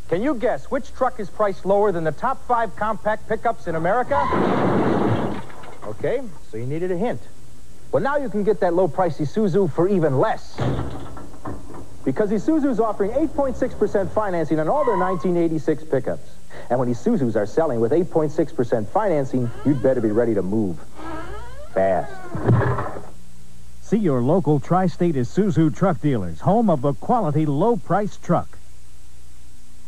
Can you guess which truck is priced lower than the top 5 compact pickups in America? Okay, so you needed a hint. Well, now you can get that low-price Isuzu for even less. Because Isuzu's offering 8.6% financing on all their 1986 pickups. And when Isuzus are selling with 8.6% financing, you'd better be ready to move fast. See your local tri-state Isuzu truck dealers, home of the quality low-price trucks.